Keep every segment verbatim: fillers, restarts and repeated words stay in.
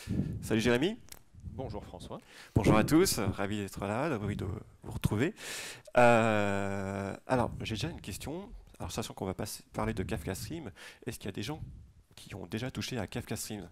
Salut Jérémy, Bonjour François. bonjour à tous, ravi d'être là, ravi de vous retrouver. Euh, alors, j'ai déjà une question. Alors, sachant qu'on va pas parler de Kafka Stream, est-ce qu'il y a des gens qui ont déjà touché à Kafka Stream?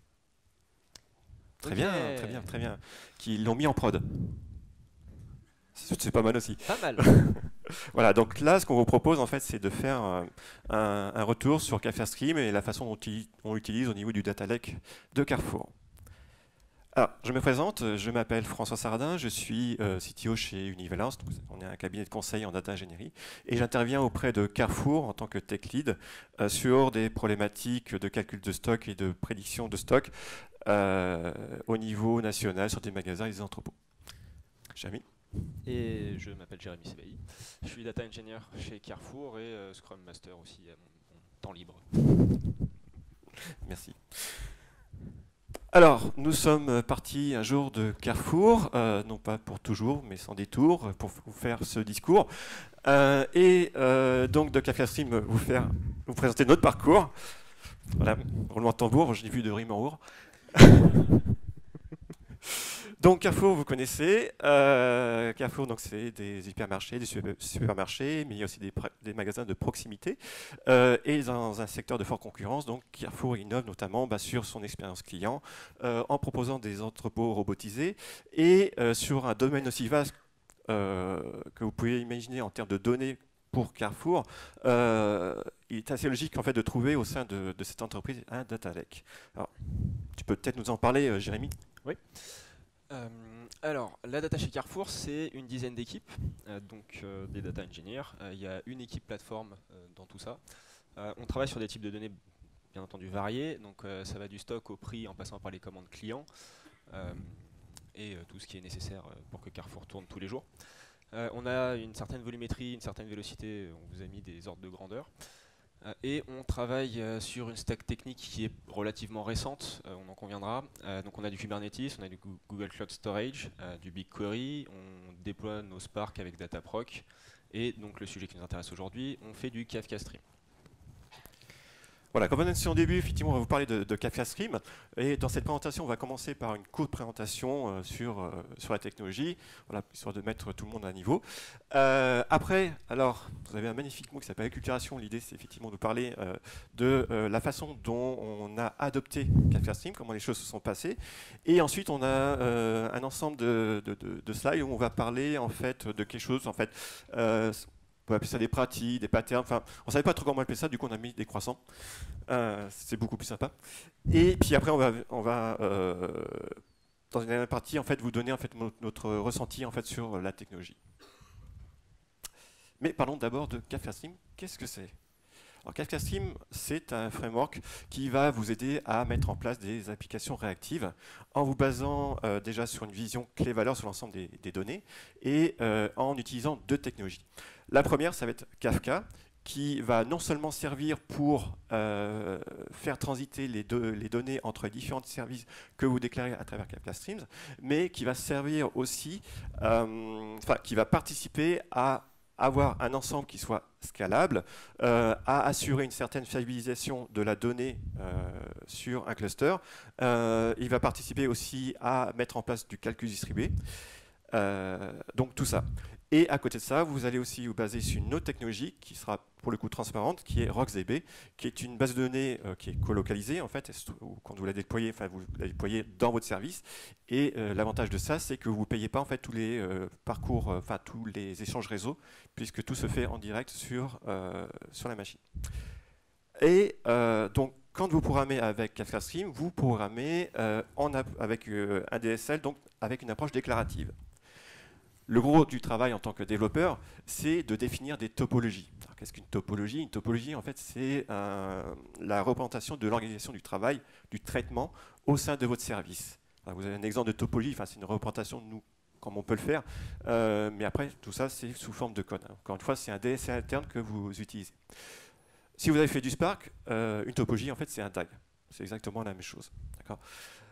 Très Ok, bien, très bien, très bien. Qui l'ont mis en prod. C'est c'est pas mal aussi. pas mal. Voilà, donc là, ce qu'on vous propose, en fait, c'est de faire un, un- un retour sur Kafka Stream et la façon dont il- on l'utilise au niveau du data lake de Carrefour. Alors, je me présente, je m'appelle François Sardin, je suis euh, C T O chez Univalence, donc on est un cabinet de conseil en data ingénierie, et j'interviens auprès de Carrefour en tant que tech lead euh, sur des problématiques de calcul de stock et de prédiction de stock euh, au niveau national sur des magasins et des entrepôts. Jérémy? Et je m'appelle Jérémy Sebailly. Je suis data engineer chez Carrefour et euh, Scrum Master aussi à mon, mon temps libre. Merci. Alors, nous sommes partis un jour de Carrefour, euh, non pas pour toujours, mais sans détour, pour vous faire ce discours. Euh, et euh, donc de Kafka Stream, vous faire vous présenter notre parcours. Voilà, roulement de tambour, je n'ai vu de rime en our. Donc Carrefour, vous connaissez. Euh, Carrefour, donc c'est des hypermarchés, des super- supermarchés, mais il y a aussi des, pra- des magasins de proximité. Euh, et dans un secteur de forte concurrence, donc Carrefour innove notamment bah, sur son expérience client, euh, en proposant des entrepôts robotisés et euh, sur un domaine aussi vaste euh, que vous pouvez imaginer en termes de données pour Carrefour, euh, il est assez logique en fait de trouver au sein de, de cette entreprise un data lake. Alors, tu peux peut-être nous en parler, euh, Jérémy? Oui. Euh, alors, la data chez Carrefour, c'est une dizaine d'équipes, euh, donc euh, des data engineers. Euh, Il y a une équipe plateforme euh, dans tout ça. Euh, on travaille sur des types de données bien entendu variés, donc euh, ça va du stock au prix en passant par les commandes clients euh, et euh, tout ce qui est nécessaire euh, pour que Carrefour tourne tous les jours. Euh, on a une certaine volumétrie, une certaine vélocité, on vous a mis des ordres de grandeur. Euh, et on travaille euh, sur une stack technique qui est relativement récente, euh, on en conviendra. Euh, donc on a du Kubernetes, on a du Google Cloud Storage, euh, du BigQuery, on déploie nos Spark avec Dataproc, et donc le sujet qui nous intéresse aujourd'hui, on fait du Kafka Stream. Voilà, comme on a dit au début, effectivement, on va vous parler de, de Kafka Stream. Et dans cette présentation, on va commencer par une courte présentation euh, sur, euh, sur la technologie, voilà, histoire de mettre tout le monde à niveau. Euh, après, alors, vous avez un magnifique mot qui s'appelle acculturation. L'idée, c'est effectivement de parler euh, de euh, la façon dont on a adopté Kafka Stream, comment les choses se sont passées. Et ensuite, on a euh, un ensemble de, de, de, de slides où on va parler en fait de quelque chose, en fait, euh, on peut appeler ça des pratiques, des patterns. Enfin, on ne savait pas trop comment appeler ça, du coup, on a mis des croissants. Euh, c'est beaucoup plus sympa. Et puis après, on va, on va euh, dans une dernière partie, en fait, vous donner en fait notre ressenti en fait sur la technologie. Mais parlons d'abord de Kafka Stream. Qu'est-ce que c'est? Alors, Kafka Stream, c'est un framework qui va vous aider à mettre en place des applications réactives en vous basant euh, déjà sur une vision clé-valeur sur l'ensemble des, des données et euh, en utilisant deux technologies. La première, ça va être Kafka, qui va non seulement servir pour euh, faire transiter les, deux, les données entre les différents services que vous déclarez à travers Kafka Streams, mais qui va servir aussi, euh, enfin, qui va participer à avoir un ensemble qui soit scalable, euh, à assurer une certaine fiabilisation de la donnée euh, sur un cluster. Euh, il va participer aussi à mettre en place du calcul distribué. Euh, donc tout ça. Et à côté de ça, vous allez aussi vous baser sur une autre technologie qui sera pour le coup transparente, qui est RocksDB, qui est une base de données euh, qui est colocalisée en fait, quand vous la déployez, enfin vous la déployez dans votre service. Et euh, l'avantage de ça, c'est que vous ne payez pas en fait tous les euh, parcours, euh, enfin tous les échanges réseau, puisque tout se fait en direct sur, euh, sur la machine. Et euh, donc quand vous programmez avec Kafka Stream, vous programmez euh, en avec euh, un D S L, donc avec une approche déclarative. Le gros du travail en tant que développeur, c'est de définir des topologies. Qu'est-ce qu'une topologie? Une topologie, en fait, c'est euh, la représentation de l'organisation du travail, du traitement au sein de votre service. Alors, vous avez un exemple de topologie, enfin, c'est une représentation de nous, comme on peut le faire, euh, mais après, tout ça, c'est sous forme de code. Encore une fois, c'est un D S L interne que vous utilisez. Si vous avez fait du Spark, euh, une topologie, en fait, c'est un tag. C'est exactement la même chose. D'accord.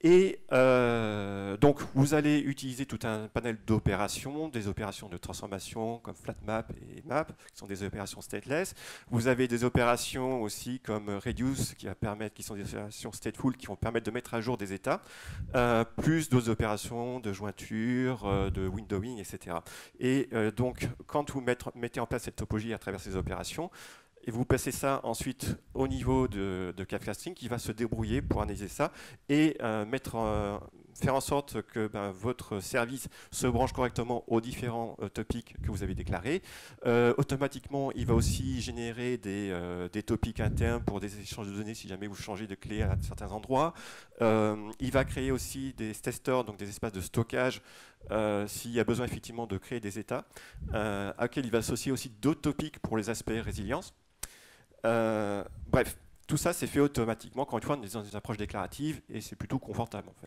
Et euh, donc, vous allez utiliser tout un panel d'opérations, des opérations de transformation comme flatmap et map, qui sont des opérations stateless. Vous avez des opérations aussi comme reduce, qui, va permettre, qui sont des opérations stateful, qui vont permettre de mettre à jour des états, euh, plus d'autres opérations de jointure, euh, de windowing, et cetera. Et euh, donc, quand vous mettre, mettez en place cette topologie à travers ces opérations, et vous passez ça ensuite au niveau de, de Kafka Stream qui va se débrouiller pour analyser ça et euh, mettre, euh, faire en sorte que ben, votre service se branche correctement aux différents euh, topics que vous avez déclarés. Euh, automatiquement, il va aussi générer des, euh, des topics internes pour des échanges de données si jamais vous changez de clé à certains endroits. Euh, il va créer aussi des testers, donc des espaces de stockage, Euh, s'il y a besoin effectivement de créer des états, euh, à laquelle il va associer aussi d'autres topics pour les aspects résilience. Euh, bref, tout ça c'est fait automatiquement, encore une fois, on est dans une approche déclarative et c'est plutôt confortable en fait.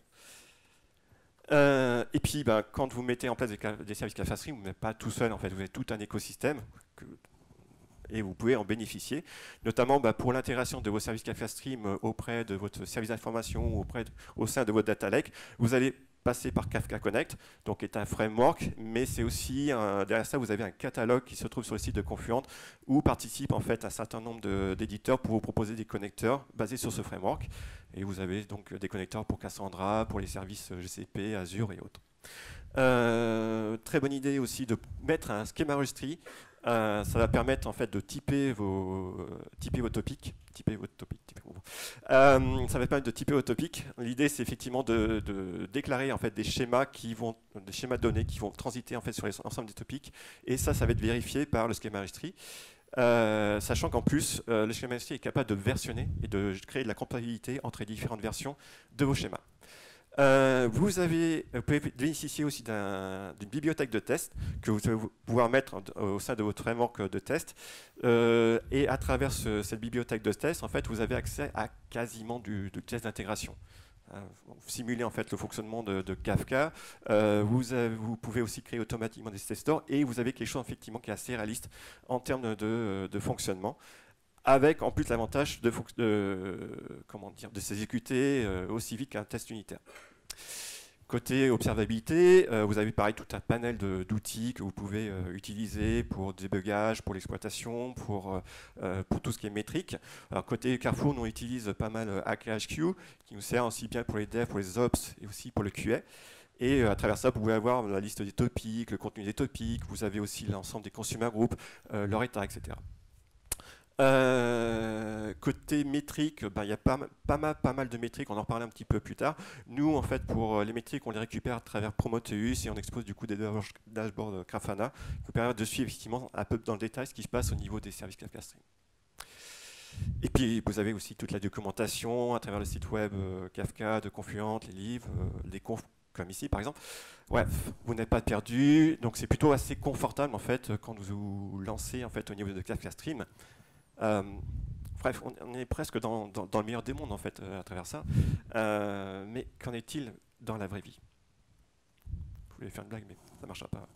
Euh, et puis, ben, quand vous mettez en place des, des services Kafka Stream, vous n'êtes pas tout seul, en fait, vous avez tout un écosystème que, et vous pouvez en bénéficier, notamment ben, pour l'intégration de vos services Kafka Stream auprès de votre service d'information ou auprès de, au sein de votre data lake. Vous allez passer par Kafka Connect, donc qui est un framework, mais c'est aussi, un, derrière ça, vous avez un catalogue qui se trouve sur le site de Confluent où participent en fait un certain nombre d'éditeurs pour vous proposer des connecteurs basés sur ce framework. Et vous avez donc des connecteurs pour Cassandra, pour les services G C P, Azure et autres. Euh, très bonne idée aussi de mettre un schema registry. Euh, ça va permettre en fait de typer vos, euh, typer vos topics. Typer votre topic. Typer, bon. euh, ça va permettre de typer vos topics. L'idée, c'est effectivement de, de déclarer en fait des schémas qui vont, des schémas de données qui vont transiter en fait sur l'ensemble des topics. Et ça, ça va être vérifié par le schema registry. Euh, sachant qu'en plus, euh, le schema registry est capable de versionner et de créer de la compatibilité entre les différentes versions de vos schémas. Euh, vous, avez, vous pouvez bénéficier aussi d'une un, bibliothèque de test que vous allez pouvoir mettre en, au sein de votre framework de test. Euh, et à travers ce, cette bibliothèque de test, en fait, vous avez accès à quasiment du, du test d'intégration. Euh, vous simulez en fait le fonctionnement de, de Kafka. Euh, vous, avez, vous pouvez aussi créer automatiquement des test stores et vous avez quelque chose effectivement qui est assez réaliste en termes de, de fonctionnement, avec en plus l'avantage de, de, comment dire, de s'exécuter euh, aussi vite qu'un test unitaire. Côté observabilité, euh, vous avez pareil tout un panel d'outils que vous pouvez euh, utiliser pour débugage, pour l'exploitation, pour, euh, pour tout ce qui est métrique. Alors côté Carrefour, nous on utilise pas mal euh, A K H Q qui nous sert aussi bien pour les devs, pour les ops et aussi pour le Q A. Et euh, à travers ça, vous pouvez avoir la liste des topics, le contenu des topics, vous avez aussi l'ensemble des consumer groups, euh, leur état, et cetera. Euh, côté métrique, ben, il y a pas, pas, mal, pas mal de métriques, on en reparlera un petit peu plus tard. Nous, en fait, pour les métriques, on les récupère à travers Prometheus et on expose du coup des dashboards Grafana qui nous permettent de suivre effectivement un peu dans le détail ce qui se passe au niveau des services Kafka Stream. Et puis, vous avez aussi toute la documentation à travers le site web euh, Kafka, de Confluent, les livres, euh, les confs comme ici par exemple. Bref, vous n'êtes pas perdu, donc c'est plutôt assez confortable en fait quand vous vous lancez en fait au niveau de Kafka Stream. Euh, bref, on, on est presque dans, dans, dans le meilleur des mondes en fait euh, à travers ça. Euh, mais qu'en est-il dans la vraie vie? Je voulais faire une blague, mais ça ne marchera pas.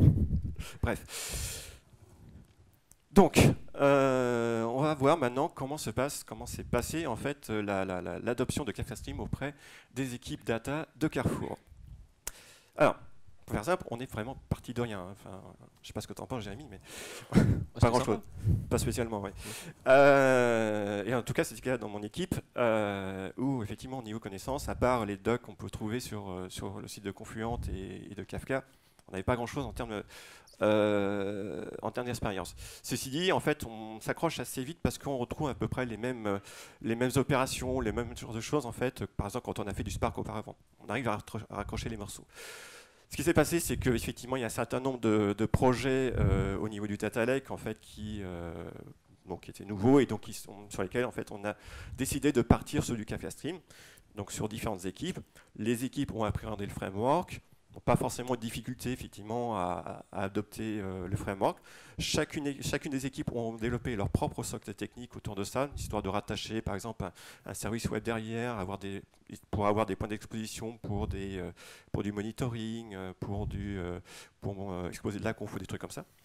Bref. Donc, euh, on va voir maintenant comment se passe, comment s'est passé en fait l'adoption la, la, de Kafka Stream auprès des équipes data de Carrefour. Alors, pour faire simple, on est vraiment parti de rien. Enfin, je ne sais pas ce que tu en penses, Jérémy, mais pas grand-chose. Pas spécialement, oui. Euh, et en tout cas, c'est le cas dans mon équipe, euh, où effectivement, au niveau connaissance, à part les docs qu'on peut trouver sur, euh, sur le site de Confluent et, et de Kafka, on n'avait pas grand-chose en termes euh, en termes d'expérience. Ceci dit, en fait, on s'accroche assez vite parce qu'on retrouve à peu près les mêmes, les mêmes opérations, les mêmes genres de choses, en fait, par exemple, quand on a fait du Spark auparavant. On arrive à raccrocher les morceaux. Ce qui s'est passé, c'est qu'effectivement, il y a un certain nombre de, de projets euh, au niveau du Data Lake en fait, qui, euh, donc, qui étaient nouveaux et donc qui sont, sur lesquels en fait, on a décidé de partir sur du Kafka Stream, donc sur différentes équipes. Les équipes ont appréhendé le framework, n'ont pas forcément de difficulté effectivement à, à adopter euh, le framework. Chacune, chacune des équipes ont développé leur propre socle technique autour de ça, histoire de rattacher par exemple un, un service web derrière, avoir des, pour avoir des points d'exposition pour, des, euh, pour du monitoring, pour, du, euh, pour euh, exposer de la conf ou des trucs comme ça.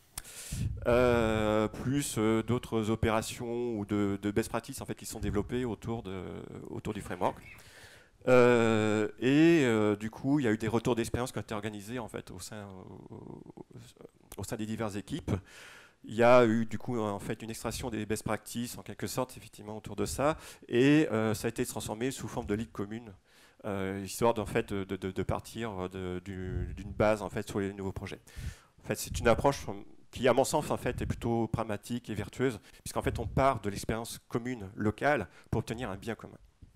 Euh, plus euh, d'autres opérations ou de, de best practices en fait, qui sont développées autour, de, autour du framework. Euh, coup, il y a eu des retours d'expérience qui ont été organisés en fait, au, sein, au, au sein des diverses équipes. Il y a eu du coup en fait une extraction des best practices en quelque sorte effectivement autour de ça, et euh, ça a été transformé sous forme de ligue commune, euh, histoire d'en fait de, de, de partir d'une base en fait sur les nouveaux projets. En fait, c'est une approche qui, à mon sens, en fait, est plutôt pragmatique et vertueuse, puisqu'en fait, on part de l'expérience commune locale pour obtenir un bien commun.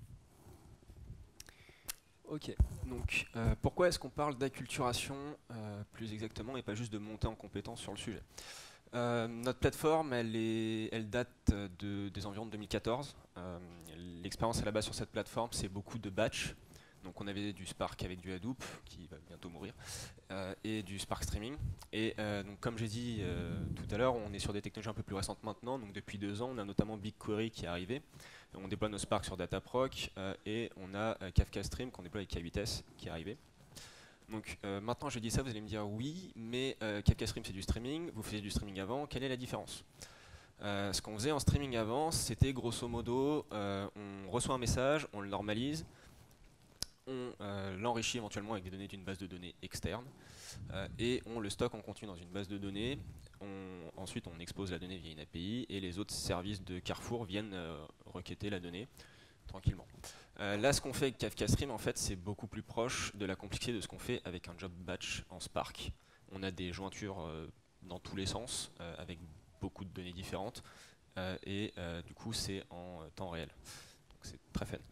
Ok, donc euh, pourquoi est-ce qu'on parle d'acculturation euh, plus exactement et pas juste de monter en compétence sur le sujet? Euh, notre plateforme, elle, est, elle date de, des environs de deux mille quatorze. Euh, L'expérience à la base sur cette plateforme, c'est beaucoup de batch. Donc on avait du Spark avec du Hadoop, qui va bientôt mourir, euh, et du Spark Streaming. Et euh, donc comme j'ai dit euh, tout à l'heure, on est sur des technologies un peu plus récentes maintenant. Donc depuis deux ans, on a notamment BigQuery qui est arrivé. On déploie nos Spark sur Dataproc, euh, et on a euh, Kafka Stream qu'on déploie avec K huit S qui est arrivé. Donc euh, maintenant je dis ça, vous allez me dire oui, mais euh, Kafka Stream c'est du streaming, vous faisiez du streaming avant, quelle est la différence? euh, Ce qu'on faisait en streaming avant, c'était grosso modo, euh, on reçoit un message, on le normalise, on euh, l'enrichit éventuellement avec des données d'une base de données externe, euh, et on le stocke en continu dans une base de données. On, ensuite on expose la donnée via une A P I, et les autres services de Carrefour viennent euh, requêter la donnée tranquillement. Euh, là, ce qu'on fait avec Kafka Stream, en fait, c'est beaucoup plus proche de la complexité de ce qu'on fait avec un job batch en Spark. On a des jointures euh, dans tous les sens, euh, avec beaucoup de données différentes, euh, et euh, du coup, c'est en euh, temps réel. Donc, c'est très fun.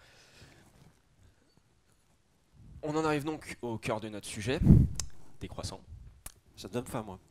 On en arrive donc au cœur de notre sujet, décroissant. Ça donne faim, moi.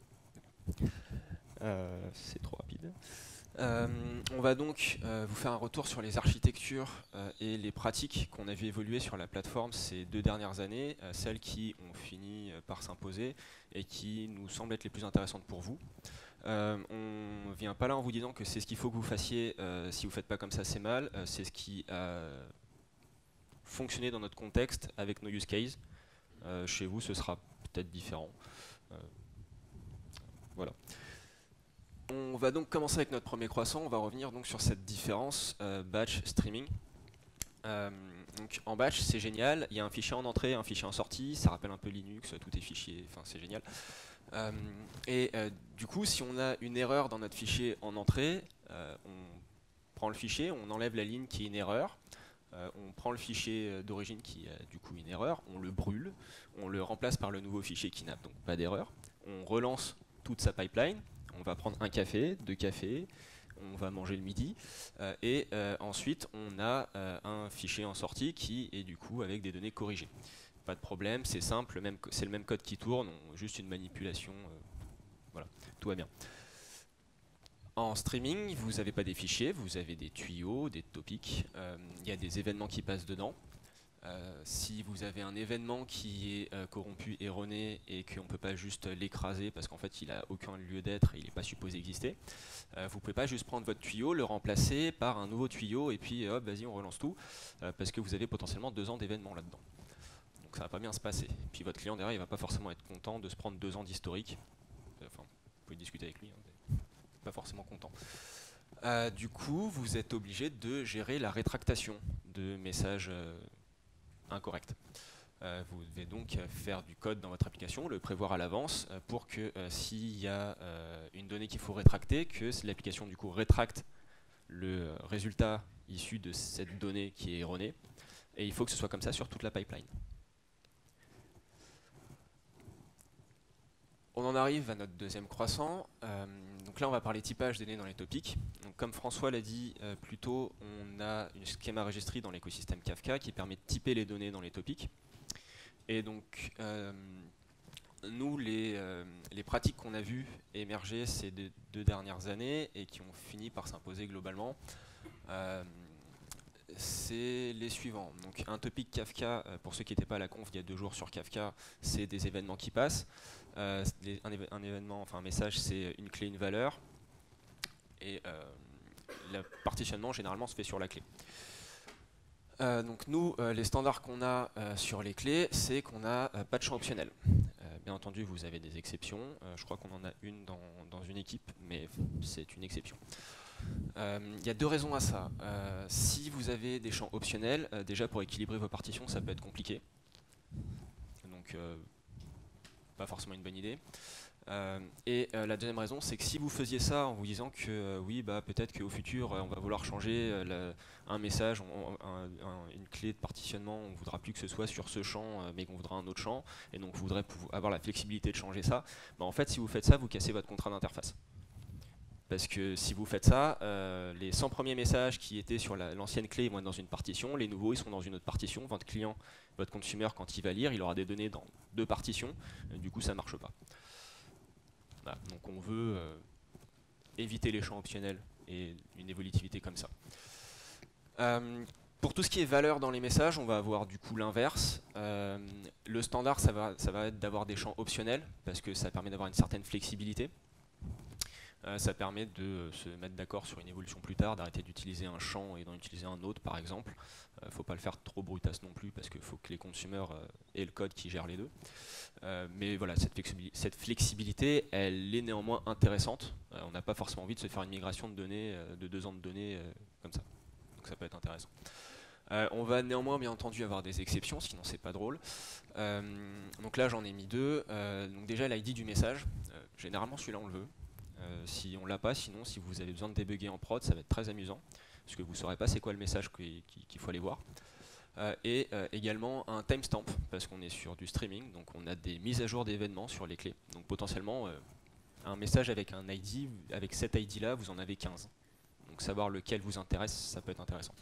Euh, c'est trop rapide. Euh, on va donc euh, vous faire un retour sur les architectures euh, et les pratiques qu'on a vu évoluer sur la plateforme ces deux dernières années, euh, celles qui ont fini euh, par s'imposer et qui nous semblent être les plus intéressantes pour vous. Euh, on ne vient pas là en vous disant que c'est ce qu'il faut que vous fassiez, euh, si vous ne faites pas comme ça c'est mal, euh, c'est ce qui a fonctionné dans notre contexte avec nos use cases. Euh, chez vous ce sera peut-être différent. Euh, voilà. On va donc commencer avec notre premier croissant. On va revenir donc sur cette différence euh, batch streaming. Euh, donc en batch, c'est génial. Il y a un fichier en entrée, un fichier en sortie. Ça rappelle un peu Linux, tout est fichier. Enfin, c'est génial. Euh, et euh, du coup, si on a une erreur dans notre fichier en entrée, euh, on prend le fichier, on enlève la ligne qui est une erreur. Euh, on prend le fichier d'origine qui a du coup une erreur, on le brûle, on le remplace par le nouveau fichier qui n'a donc pas d'erreur. On relance toute sa pipeline. On va prendre un café, deux cafés, on va manger le midi, euh, et euh, ensuite on a euh, un fichier en sortie qui est du coup avec des données corrigées. Pas de problème, c'est simple, c'est le même code qui tourne, on, juste une manipulation, euh, voilà, tout va bien. En streaming, vous n'avez pas des fichiers, vous avez des tuyaux, des topics, euh, il y a des événements qui passent dedans. Euh, si vous avez un événement qui est euh, corrompu, erroné, et qu'on ne peut pas juste l'écraser parce qu'en fait il n'a aucun lieu d'être et il n'est pas supposé exister, euh, vous ne pouvez pas juste prendre votre tuyau, le remplacer par un nouveau tuyau et puis hop, vas-y on relance tout, euh, parce que vous avez potentiellement deux ans d'événements là-dedans. Donc ça ne va pas bien se passer. Et puis votre client derrière il ne va pas forcément être content de se prendre deux ans d'historique. Enfin, vous pouvez discuter avec lui, hein, mais pas forcément content. Euh, du coup, vous êtes obligé de gérer la rétractation de messages euh, incorrect. Euh, vous devez donc faire du code dans votre application, le prévoir à l'avance euh, pour que euh, s'il y a euh, une donnée qu'il faut rétracter, que l'application du coup rétracte le résultat issu de cette donnée qui est erronée. Et il faut que ce soit comme ça sur toute la pipeline. On en arrive à notre deuxième croissant. Euh, donc là, on va parler typage des données dans les topics. Donc, comme François l'a dit euh, plus tôt, on a une schéma registry dans l'écosystème Kafka qui permet de typer les données dans les topics. Et donc, euh, nous, les, euh, les pratiques qu'on a vues émerger ces deux, deux dernières années et qui ont fini par s'imposer globalement, euh, c'est les suivants. Donc, un topic Kafka, pour ceux qui n'étaient pas à la conf il y a deux jours sur Kafka, c'est des événements qui passent. Euh, un, éve un événement, enfin un message, c'est une clé, une valeur. Et euh, le partitionnement, généralement, se fait sur la clé. Euh, donc nous, euh, les standards qu'on a euh, sur les clés, c'est qu'on n'a euh, pas de champ optionnel. Euh, bien entendu, vous avez des exceptions. Euh, je crois qu'on en a une dans, dans une équipe, mais c'est une exception. Il euh, y a deux raisons à ça. Euh, si vous avez des champs optionnels, euh, déjà pour équilibrer vos partitions, ça peut être compliqué. donc euh, pas forcément une bonne idée. Euh, et euh, la deuxième raison, c'est que si vous faisiez ça en vous disant que euh, oui, bah, peut-être qu'au futur, euh, on va vouloir changer euh, la, un message, on, un, un, une clé de partitionnement, on ne voudra plus que ce soit sur ce champ, euh, mais qu'on voudra un autre champ, et donc vous voudrez avoir la flexibilité de changer ça, bah, en fait, si vous faites ça, vous cassez votre contrat d'interface. Parce que si vous faites ça, euh, les cent premiers messages qui étaient sur l'ancienne clé vont être dans une partition, les nouveaux ils sont dans une autre partition, votre client, votre consumer, quand il va lire, il aura des données dans deux partitions, euh, du coup ça ne marche pas. Voilà, donc on veut euh, éviter les champs optionnels et une évolutivité comme ça. Euh, pour tout ce qui est valeur dans les messages, on va avoir du coup l'inverse. Euh, le standard, ça va, ça va être d'avoir des champs optionnels, parce que ça permet d'avoir une certaine flexibilité. Euh, ça permet de se mettre d'accord sur une évolution plus tard, d'arrêter d'utiliser un champ et d'en utiliser un autre par exemple. Il euh, ne faut pas le faire trop brutasse non plus parce qu'il faut que les consommateurs euh, aient le code qui gère les deux. Euh, mais voilà, cette flexibilité, cette flexibilité, elle est néanmoins intéressante. Euh, on n'a pas forcément envie de se faire une migration de données, euh, de deux ans de données euh, comme ça. Donc ça peut être intéressant. Euh, on va néanmoins bien entendu avoir des exceptions, sinon c'est pas drôle. Euh, donc là j'en ai mis deux. Euh, donc déjà l'I D du message, euh, généralement celui-là on le veut. Euh, si on l'a pas, sinon si vous avez besoin de débugger en prod, ça va être très amusant, parce que vous ne saurez pas c'est quoi le message qu'il qu'il faut aller voir. Euh, et euh, également un timestamp, parce qu'on est sur du streaming, donc on a des mises à jour d'événements sur les clés. Donc potentiellement, euh, un message avec un I D, avec cet I D-là, vous en avez quinze. Donc savoir lequel vous intéresse, ça peut être intéressant.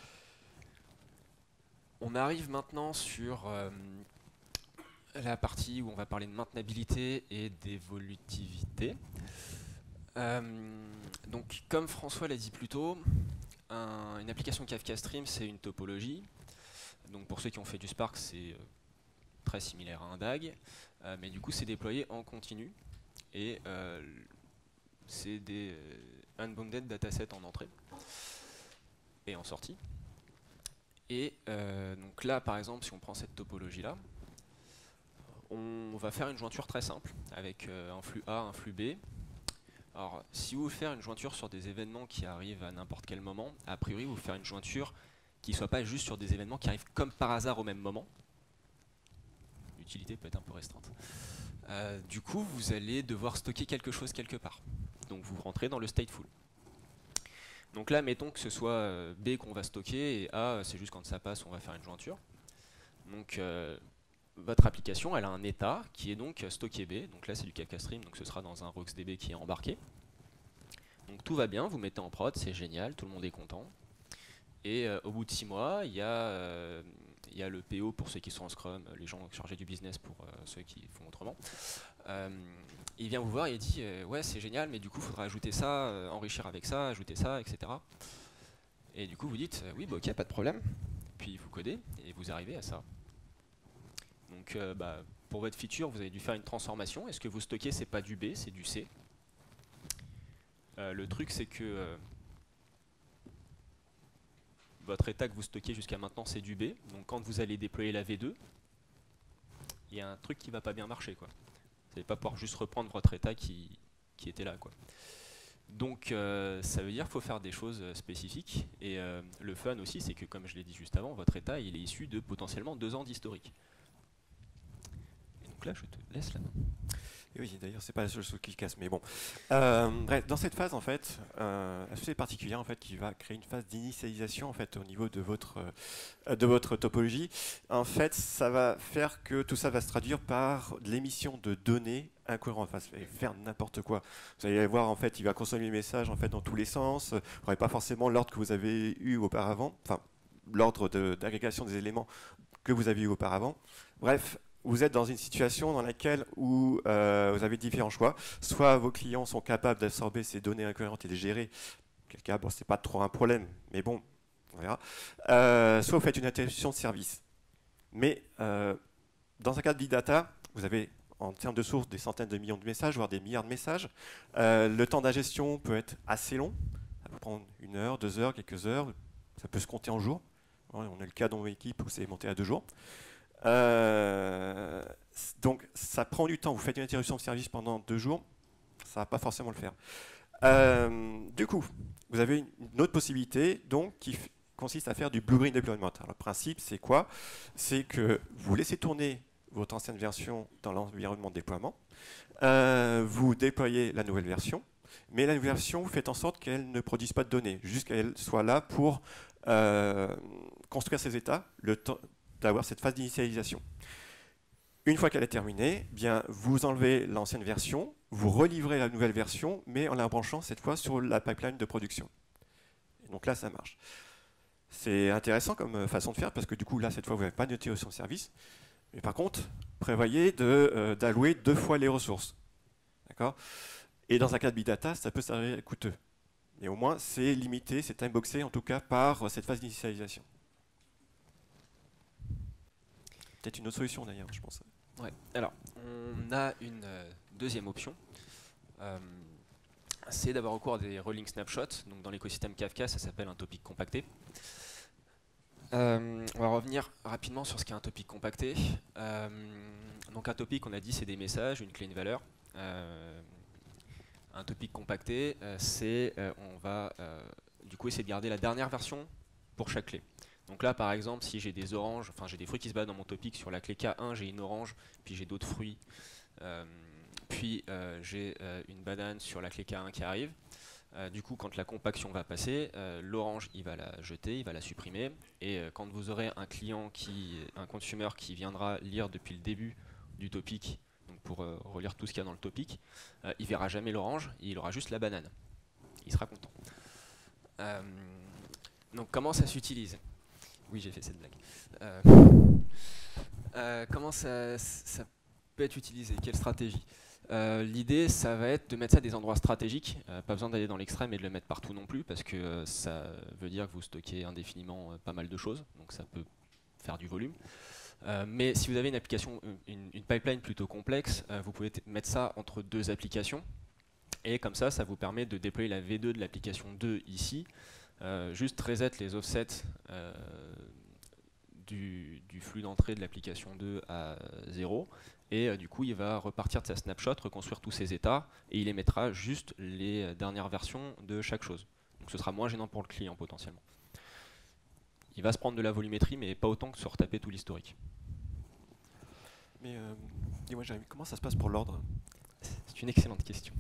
On arrive maintenant sur euh, la partie où on va parler de maintenabilité et d'évolutivité. Euh, donc, comme François l'a dit plus tôt, un, une application Kafka Stream, c'est une topologie. Donc, pour ceux qui ont fait du Spark, c'est euh, très similaire à un D A G, euh, mais du coup, c'est déployé en continu et euh, c'est des euh, unbounded datasets en entrée et en sortie. Et euh, donc là, par exemple, si on prend cette topologie-là, on va faire une jointure très simple avec euh, un flux A, un flux B. Alors, si vous voulez faire une jointure sur des événements qui arrivent à n'importe quel moment, a priori, vous faire une jointure qui ne soit pas juste sur des événements qui arrivent comme par hasard au même moment. L'utilité peut être un peu restreinte. Euh, du coup, vous allez devoir stocker quelque chose quelque part. Donc, vous rentrez dans le stateful. Donc là, mettons que ce soit B qu'on va stocker et A, c'est juste quand ça passe, on va faire une jointure. Donc, euh, votre application, elle a un état qui est donc stocké B. Donc là, c'est du Kafka Stream, donc ce sera dans un RocksDB qui est embarqué. Donc tout va bien, vous mettez en prod, c'est génial, tout le monde est content. Et euh, au bout de six mois, il y, euh, y a le P O pour ceux qui sont en Scrum, les gens chargés du business pour euh, ceux qui font autrement. Euh, il vient vous voir et il dit euh, ouais, c'est génial, mais du coup, il faudra ajouter ça, euh, enrichir avec ça, ajouter ça, et cetera. Et du coup, vous dites oui, bah, ok, pas de problème. Puis vous codez et vous arrivez à ça. Donc, euh, bah, pour votre feature, vous avez dû faire une transformation. Est-ce que vous stockez, c'est pas du B, c'est du C. Euh, le truc, c'est que euh, votre état que vous stockez jusqu'à maintenant, c'est du B. Donc, quand vous allez déployer la V deux, il y a un truc qui va pas bien marcher, quoi. Vous n'allez pas pouvoir juste reprendre votre état qui, qui était là, quoi. Donc, euh, ça veut dire qu'il faut faire des choses spécifiques. Et euh, le fun aussi, c'est que, comme je l'ai dit juste avant, votre état, il est issu de potentiellement deux ans d'historique. Donc là, je te laisse la main. Et oui, d'ailleurs, c'est pas la seule chose qui casse, mais bon. Euh, bref, dans cette phase, en fait, euh, assez particulière, en fait, qui va créer une phase d'initialisation, en fait, au niveau de votre euh, de votre topologie. En fait, ça va faire que tout ça va se traduire par l'émission de données incohérentes. Enfin, ça va faire n'importe quoi. Vous allez voir, en fait, il va consommer les messages, en fait, dans tous les sens. Vous n'aurez pas forcément l'ordre que vous avez eu auparavant, enfin, l'ordre d'agrégation des éléments que vous avez eu auparavant. Bref. Vous êtes dans une situation dans laquelle où, euh, vous avez différents choix. Soit vos clients sont capables d'absorber ces données incohérentes et de les gérer. Quel cas, bon, ce n'est pas trop un problème, mais bon, on verra. Euh, soit vous faites une interruption de service. Mais euh, dans un cas de big data, vous avez en termes de sources des centaines de millions de messages, voire des milliards de messages. Euh, le temps d'ingestion peut être assez long. Ça peut prendre une heure, deux heures, quelques heures. Ça peut se compter en jours. On a le cas dans mon équipe où c'est monté à deux jours. Euh, donc ça prend du temps, vous faites une interruption de service pendant deux jours, ça ne va pas forcément le faire. Euh, du coup, vous avez une, une autre possibilité donc, qui consiste à faire du blue-green deployment. Alors, le principe, c'est quoi? C'est que vous laissez tourner votre ancienne version dans l'environnement de déploiement. Euh, vous déployez la nouvelle version, mais la nouvelle version, vous faites en sorte qu'elle ne produise pas de données, juste qu'elle soit là pour euh, construire ces états, le temps d'avoir cette phase d'initialisation. Une fois qu'elle est terminée, bien, vous enlevez l'ancienne version, vous relivrez la nouvelle version, mais en la branchant cette fois sur la pipeline de production. Et donc là, ça marche. C'est intéressant comme façon de faire, parce que du coup, là, cette fois, vous n'avez pas de notification de service. Mais par contre, prévoyez de, d'allouer deux fois les ressources. D'accord ? Et dans un cas de big data, ça peut s'avérer coûteux. Mais au moins, c'est limité, c'est timeboxé en tout cas par cette phase d'initialisation. Peut-être une autre solution d'ailleurs, je pense. Ouais. Alors, on a une euh, deuxième option. Euh, c'est d'avoir recours à des rolling snapshots. Donc, dans l'écosystème Kafka, ça s'appelle un topic compacté. Euh, on va revenir rapidement sur ce qu'est un topic compacté. Euh, donc un topic, on a dit, c'est des messages, une clé, une valeur. Euh, un topic compacté, euh, c'est euh, on va euh, du coup essayer de garder la dernière version pour chaque clé. Donc là, par exemple, si j'ai des oranges, enfin j'ai des fruits qui se battent dans mon topic, sur la clé K un, j'ai une orange, puis j'ai d'autres fruits, euh, puis euh, j'ai euh, une banane sur la clé K un qui arrive. Euh, du coup, quand la compaction va passer, euh, l'orange, il va la jeter, il va la supprimer. Et euh, quand vous aurez un client, qui, un consumer qui viendra lire depuis le début du topic, donc pour euh, relire tout ce qu'il y a dans le topic, euh, il verra jamais l'orange, il aura juste la banane. Il sera content. Euh, donc, comment ça s'utilise? Oui, j'ai fait cette blague. Euh, euh, comment ça, ça peut être utilisé? Quelle stratégie? Euh, L'idée, ça va être de mettre ça à des endroits stratégiques. Euh, pas besoin d'aller dans l'extrême et de le mettre partout non plus, parce que euh, ça veut dire que vous stockez indéfiniment euh, pas mal de choses, donc ça peut faire du volume. Euh, mais si vous avez une application, une, une pipeline plutôt complexe, euh, vous pouvez mettre ça entre deux applications, et comme ça, ça vous permet de déployer la V deux de l'application deux ici, euh, juste reset les offsets euh, du, du flux d'entrée de l'application deux à zéro. Et euh, du coup, il va repartir de sa snapshot, reconstruire tous ses états, et il émettra juste les euh, dernières versions de chaque chose. Donc ce sera moins gênant pour le client potentiellement. Il va se prendre de la volumétrie, mais pas autant que se retaper tout l'historique. Mais euh, dis-moi, Jérémy, comment ça se passe pour l'ordre? C'est une excellente question.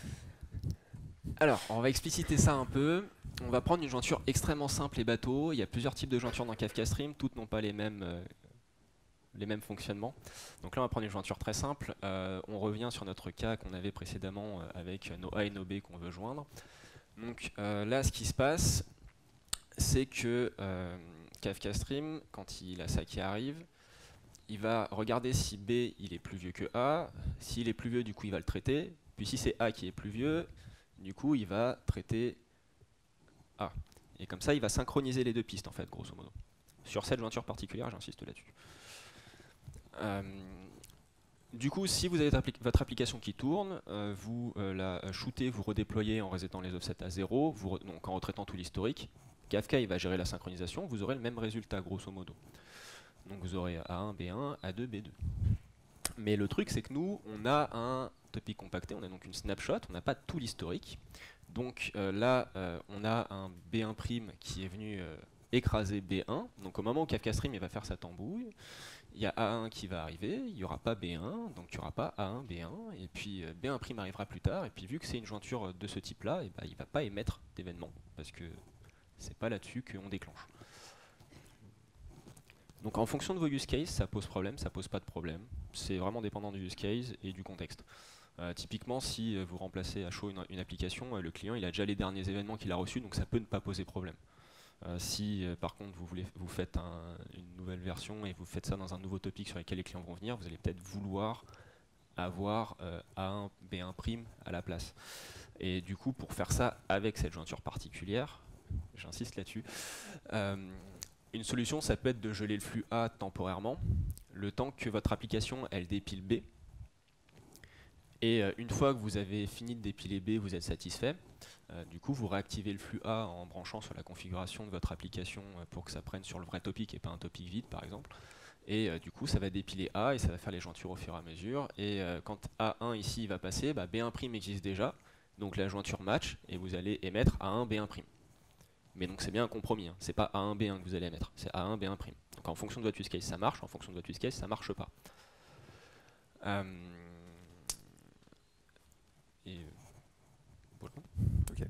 Alors, on va expliciter ça un peu. On va prendre une jointure extrêmement simple et bateau. Il y a plusieurs types de jointures dans Kafka Stream, toutes n'ont pas les mêmes... Euh, les mêmes fonctionnements. Donc là, on va prendre une jointure très simple. Euh, on revient sur notre cas qu'on avait précédemment euh, avec nos A et nos B qu'on veut joindre. Donc euh, là, ce qui se passe, c'est que euh, Kafka Stream, quand il a ça qui arrive, il va regarder si B il est plus vieux que A. S'il est plus vieux, du coup, il va le traiter. Puis si c'est A qui est plus vieux, du coup, il va traiter A. Et comme ça, il va synchroniser les deux pistes, en fait, grosso modo. Sur cette jointure particulière, j'insiste là-dessus. Euh, du coup, si vous avez votre application qui tourne, euh, vous euh, la shootez, vous redéployez en resetant les offsets à zéro, vous donc en retraitant tout l'historique. Kafka il va gérer la synchronisation, vous aurez le même résultat grosso modo. Donc vous aurez A un, B un, A deux, B deux. Mais le truc c'est que nous, on a un topic compacté, on a donc une snapshot, on n'a pas tout l'historique. Donc euh, là, euh, on a un B un' qui est venu euh, écraser B un. Donc au moment où Kafka Stream il va faire sa tambouille, il y a A un qui va arriver, il n'y aura pas B un, donc il n'y aura pas A un, B un, et puis B un' arrivera plus tard, et puis vu que c'est une jointure de ce type-là, et bah, il ne va pas émettre d'événement, parce que c'est pas là-dessus qu'on déclenche. Donc en fonction de vos use cases, ça pose problème, ça pose pas de problème. C'est vraiment dépendant du use case et du contexte. Euh, typiquement, si vous remplacez à chaud une, une application, le client il a déjà les derniers événements qu'il a reçus, donc ça peut ne pas poser problème. Euh, si euh, par contre vous, voulez, vous faites un, une nouvelle version et vous faites ça dans un nouveau topic sur lequel les clients vont venir, vous allez peut-être vouloir avoir euh, A un, B un' à la place. Et du coup, pour faire ça avec cette jointure particulière, j'insiste là-dessus, euh, une solution, ça peut être de geler le flux A temporairement, le temps que votre application elle dépile B. Et euh, une fois que vous avez fini de dépiler B, vous êtes satisfait. Euh, du coup, vous réactivez le flux A en branchant sur la configuration de votre application euh, pour que ça prenne sur le vrai topic et pas un topic vide, par exemple. Et euh, du coup, ça va dépiler A et ça va faire les jointures au fur et à mesure. Et euh, quand A un ici va passer, bah, B un' existe déjà, donc la jointure match et vous allez émettre A un, B un'. Mais donc c'est bien un compromis, hein. C'est pas A un, B un que vous allez émettre, c'est A un, B un'. Donc en fonction de votre use case, ça marche, en fonction de votre use case, ça marche pas. Euh, et voilà. Ok.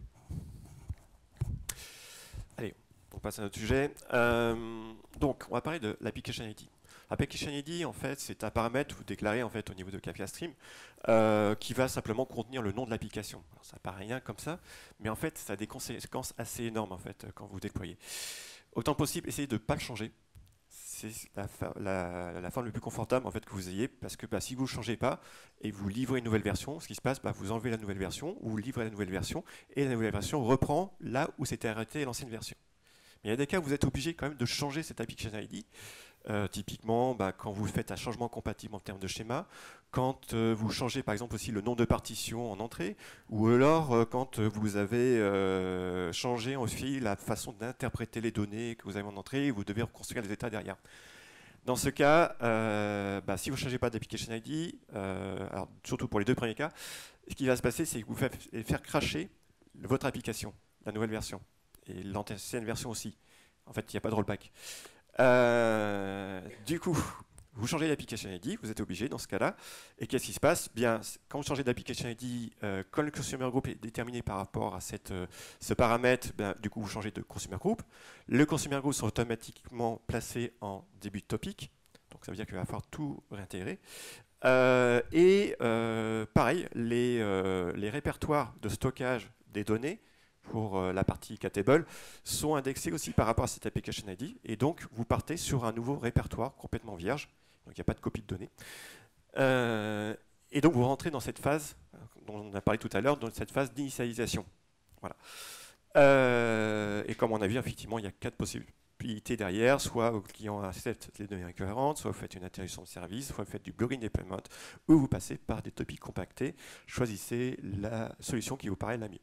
Allez, on passe à un autre sujet. Euh, donc, on va parler de l'application I D. Application I D, en fait, c'est un paramètre que vous déclarez en fait au niveau de Kafka Stream euh, qui va simplement contenir le nom de l'application. Ça paraît rien comme ça, mais en fait, ça a des conséquences assez énormes en fait quand vous déployez. Autant possible, essayez de ne pas le changer. C'est la, la, la forme la plus confortable en fait que vous ayez, parce que bah, si vous ne le changez pas et vous livrez une nouvelle version, ce qui se passe, bah, vous enlevez la nouvelle version ou vous livrez la nouvelle version et la nouvelle version reprend là où s'était arrêtée l'ancienne version. Mais il y a des cas où vous êtes obligé quand même de changer cette application I D. Euh, typiquement, bah, quand vous faites un changement compatible en termes de schéma, quand euh, vous changez par exemple aussi le nom de partition en entrée, ou alors euh, quand vous avez euh, changé aussi la façon d'interpréter les données que vous avez en entrée, vous devez reconstruire les états derrière. Dans ce cas, euh, bah, si vous ne changez pas d'application I D, euh, alors, surtout pour les deux premiers cas, ce qui va se passer, c'est que vous faites faire cracher votre application, la nouvelle version, et l'ancienne version aussi. En fait, il n'y a pas de rollback. Euh, du coup, vous changez d'application I D, vous êtes obligé dans ce cas-là. Et qu'est-ce qui se passe? Bien, quand vous changez d'application I D, euh, quand le consumer group est déterminé par rapport à cette, euh, ce paramètre, ben, du coup, vous changez de consumer group. Le consumer group sont automatiquement placés en début de topic. Donc, ça veut dire qu'il va falloir tout réintégrer. Euh, et euh, pareil, les, euh, les répertoires de stockage des données pour euh, la partie Catable sont indexés aussi par rapport à cette application I D, et donc vous partez sur un nouveau répertoire complètement vierge, donc il n'y a pas de copie de données. Euh, et donc vous rentrez dans cette phase dont on a parlé tout à l'heure, dans cette phase d'initialisation. Voilà. Euh, et comme on a vu, effectivement, il y a quatre possibilités derrière, soit le client accepte les données incohérentes, soit vous faites une interruption de service, soit vous faites du blurring deployment, ou vous passez par des topics compactés. Choisissez la solution qui vous paraît la mieux.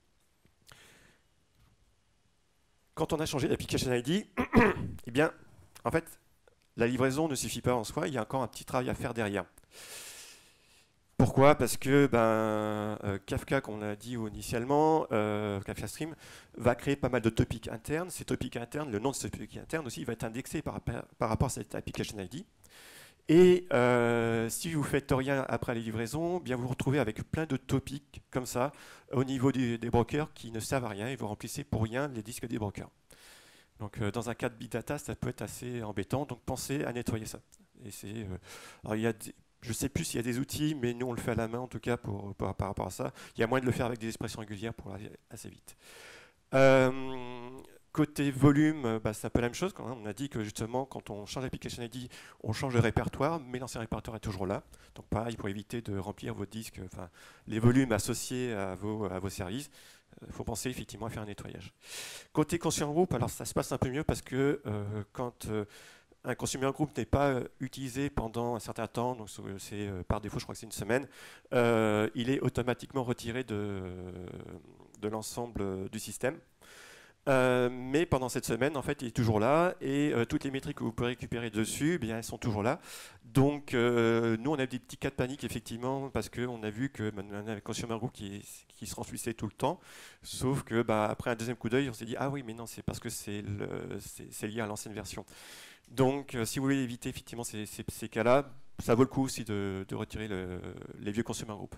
Quand on a changé d'application I D, eh bien, en fait, la livraison ne suffit pas en soi, il y a encore un petit travail à faire derrière. Pourquoi? Parce que ben, euh, Kafka, comme on a dit initialement, euh, Kafka Stream, va créer pas mal de topics internes. Ces topics internes, le nom de ce topic interne aussi, va être indexé par, par rapport à cette application I D. Et euh, si vous ne faites rien après les livraisons, bien vous vous retrouvez avec plein de topics comme ça au niveau du, des brokers qui ne servent à rien et vous remplissez pour rien les disques des brokers. Donc euh, dans un cas de big data, ça peut être assez embêtant, donc pensez à nettoyer ça. Et c'est, euh, alors il y a des, je ne sais plus s'il y a des outils, mais nous on le fait à la main en tout cas pour, pour, par rapport à ça. Il y a moyen de le faire avec des expressions régulières pour aller assez vite. Euh, Côté volume, bah, c'est un peu la même chose. Quand on a dit que justement, quand on change l'application I D, on change de répertoire, mais l'ancien répertoire est toujours là. Donc pareil, pour éviter de remplir vos disques, enfin, les volumes associés à vos, à vos services, il euh, faut penser effectivement à faire un nettoyage. Côté consumer group, alors ça se passe un peu mieux parce que euh, quand euh, un consumer group n'est pas euh, utilisé pendant un certain temps, donc c'est euh, par défaut, je crois que c'est une semaine, euh, il est automatiquement retiré de, de l'ensemble du système. Euh, mais pendant cette semaine, en fait, il est toujours là et euh, toutes les métriques que vous pouvez récupérer dessus, eh bien, elles sont toujours là. Donc, euh, nous, on a des petits cas de panique, effectivement, parce qu'on a vu que bah, on a un consumer group qui, qui se transluçait tout le temps, sauf que bah, après un deuxième coup d'œil, on s'est dit, ah oui, mais non, c'est parce que c'est lié à l'ancienne version. Donc, euh, si vous voulez éviter effectivement ces, ces, ces cas-là, ça vaut le coup aussi de, de retirer le, les vieux consumer group.